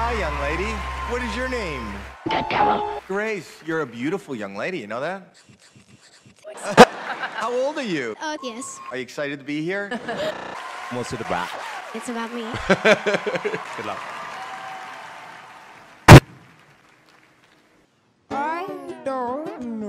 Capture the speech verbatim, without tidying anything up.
Hi, young lady. What is your name? Grace. You're a beautiful young lady. You know that? How old are you? Oh, yes. Are you excited to be here? Most of the back. It's about me. Good luck. I don't